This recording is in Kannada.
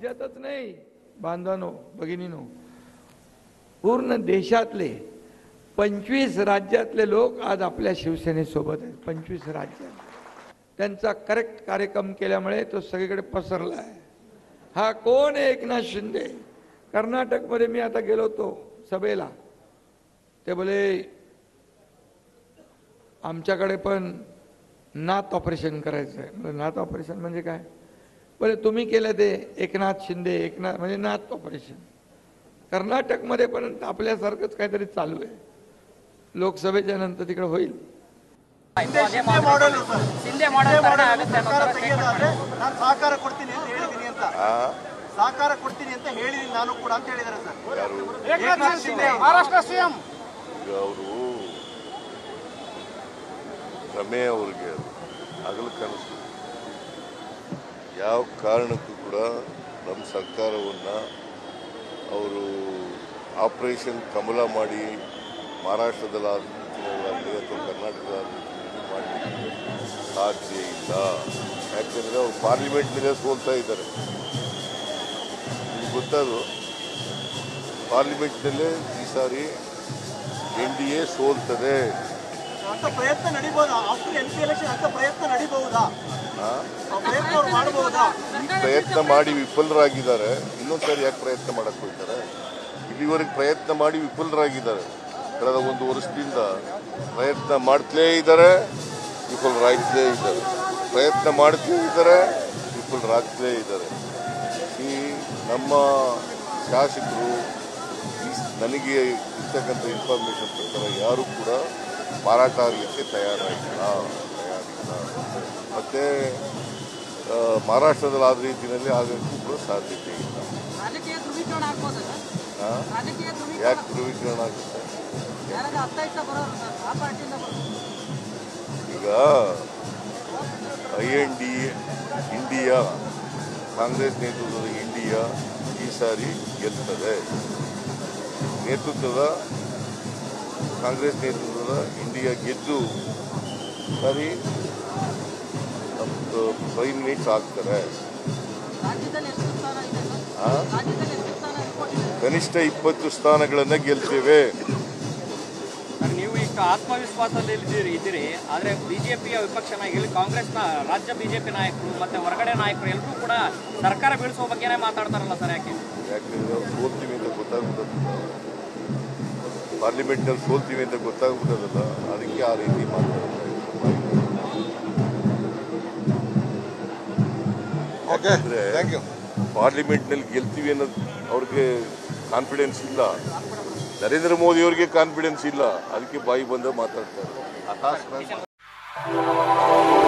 राज्यातच नाही बांधवांनो भगिनीनो, पूर्ण देशातले 25 राज्यातले लोक आज आपल्या शिवसेनेसोबत आहेत. 25 राज्यात त्यांचा करेक्ट कार्यक्रम केल्यामुळे तो सगळीकडे पसरला आहे. हा कोण आहे? एकनाथ शिंदे. कर्नाटकमध्ये मी आता गेलो होतो सभेला, ते बोले आमच्याकडे पण नात ऑपरेशन करायचं आहे. म्हणजे नात ऑपरेशन म्हणजे काय? बोले तुम्ही केलं ते एकनाथ शिंदे, एकनाथ म्हणजे नात ऑपरेशन. कर्नाटकमध्ये पण आपल्यासारखंच काहीतरी चालू आहे. लोकसभेच्या नंतर तिकडे होईल. ಶಿಂದೆ ಮಾಡೆಲ್ ನಾನು ಸಹಕಾರ ಕೊಡ್ತೀನಿ ಅಂತ ಹೇಳಿದೀನಿ ಅಂತ ಸಹಕಾರ ಕೊಡ್ತೀನಿ ಅಂತ ಹೇಳಿದೀನಿ ನಾನು ಕೂಡ ಅಂತ ಹೇಳಿದ್ದಾರೆ ಸರ್. ಏಕನಾಥ್ ಶಿಂದೆ ಮಹಾರಾಷ್ಟ್ರ ಸಿಎಂ ಅವರು ರಮೇಶ್ ಅವರಿಗೆ ಹಗಲು ಕನಸು. ಯಾವ ಕಾರಣಕ್ಕೂ ಕೂಡ ನಮ್ಮ ಸರ್ಕಾರವನ್ನು ಅವರು ಆಪರೇಷನ್ ಕಮಲ ಮಾಡಿ ಮಹಾರಾಷ್ಟ್ರದಲ್ಲಾಗಲಿ ಅಥವಾ ಕರ್ನಾಟಕದಲ್ಲಿ ಮಾಡಲಿಕ್ಕೆ ಸಾಧ್ಯ ಇಲ್ಲ. ಯಾಕೆಂದರೆ ಅವರು ಪಾರ್ಲಿಮೆಂಟ್ನಲ್ಲೇ ಸೋಲ್ತಾ ಇದ್ದಾರೆ. ನಿಮ್ಗೆ ಗೊತ್ತದು, ಪಾರ್ಲಿಮೆಂಟ್ನಲ್ಲೇ ಈ ಸಾರಿ NDA ಸೋಲ್ತದೆ. ಅಂತ ಪ್ರಯತ್ನ ನಡೀಬಹುದಾ? ಆಫ್ಟರ್ MP ಎಲೆಕ್ಷನ್ ಅಂತ ಪ್ರಯತ್ನ ನಡೀಬಹುದಾ? ಪ್ರಯತ್ನ ಮಾಡಿ ವಿಫಲರಾಗಿದ್ದಾರೆ. ಇನ್ನೊಂದ್ಸರಿ ಯಾಕೆ ಪ್ರಯತ್ನ ಮಾಡಕ್ಕೆ ಹೋಗ್ತಾರೆ? ಇಲ್ಲಿವರೆಗೆ ಪ್ರಯತ್ನ ಮಾಡಿ ವಿಫಲರಾಗಿದ್ದಾರೆ. ಕಳೆದ 1 ವರ್ಷದಿಂದ ಪ್ರಯತ್ನ ಮಾಡ್ತಲೇ ಇದ್ದಾರೆ, ವಿಫಲರಾಗ್ತಲೇ ಇದ್ದಾರೆ. ಪ್ರಯತ್ನ ಮಾಡ್ತಲೇ ಇದ್ದಾರೆ, ವಿಫಲರಾಗ್ತಲೇ ಇದ್ದಾರೆ. ಈ ನಮ್ಮ ಶಾಸಕರು ನನಗೆ ಇರ್ತಕ್ಕಂಥ ಇನ್ಫಾರ್ಮೇಷನ್ ಪ್ರಕಾರ ಯಾರೂ ಕೂಡ ಮಾರಾಟ ಆಗಲಿಕ್ಕೆ ತಯಾರಿಲ್ಲ. ಮತ್ತು ಮಹಾರಾಷ್ಟ್ರದಲ್ಲಿ ಆದ ರೀತಿಯಲ್ಲಿ ಆಗಕ್ಕೂ ಕೂಡ ಸಾಧ್ಯತೆ ಇಲ್ಲ. ಯಾಕೆ ಧ್ರುವೀಕರಣ ಆಗುತ್ತೆ? ಈಗ ಇಂಡಿಯಾ ಕಾಂಗ್ರೆಸ್ ನೇತೃತ್ವದ ಇಂಡಿಯಾ ಈ ಸಾರಿ ಗೆಲ್ತದೆ. ಕಾಂಗ್ರೆಸ್ ನೇತೃತ್ವದ ಇಂಡಿಯಾ ಗೆದ್ದು ಸರಿ ಪ್ರೈಮ್ ಮಿನಿಸ್ಟರ್ ಆಗ್ತಾರೆ. ಕನಿಷ್ಠ 20 ಸ್ಥಾನಗಳನ್ನು ಗೆಲ್ತೇವೆ. ನೀವು ಈಗ ಆತ್ಮವಿಶ್ವಾಸದಲ್ಲಿ ಇದ್ದೀರಿ, ಆದರೆ ಬಿಜೆಪಿಯ ವಿಪಕ್ಷ ನಾಯಕರು, ಕಾಂಗ್ರೆಸ್ನ ರಾಜ್ಯ ಬಿಜೆಪಿ ನಾಯಕರು ಮತ್ತೆ ಹೊರಗಡೆ ನಾಯಕರು ಎಲ್ಲರೂ ಕೂಡ ಸರ್ಕಾರ ಬೀಳಿಸುವ ಬಗ್ಗೆನೇ ಮಾತಾಡ್ತಾರಲ್ಲ ಸರ್. ಯಾಕೆಂದ್ರೆ ಸೋಲ್ತೀವಿ ಅಂತ ಗೊತ್ತಾಗ್ಬಿಟ್ಟದಲ್ಲ, ಪಾರ್ಲಿಮೆಂಟ್ನಲ್ಲಿ ಸೋಲ್ತೀವಿ ಅಂತ ಗೊತ್ತಾಗ್ಬಿಟ್ಟದಲ್ಲ, ಅದಕ್ಕೆ ಆ ರೀತಿ ಮಾತಾಡ್ತಾರೆ. ಯಾಕಂದ್ರೆ ಪಾರ್ಲಿಮೆಂಟ್ನಲ್ಲಿ ಗೆಲ್ತೀವಿ ಅನ್ನೋದು ಅವ್ರಿಗೆ ಕಾನ್ಫಿಡೆನ್ಸ್ ಇಲ್ಲ. ನರೇಂದ್ರ ಮೋದಿ ಅವರಿಗೆ ಕಾನ್ಫಿಡೆನ್ಸ್ ಇಲ್ಲ. ಅದಕ್ಕೆ ಬಾಯಿ ಬಂದ ಮಾತಾಡ್ತಾರೆ.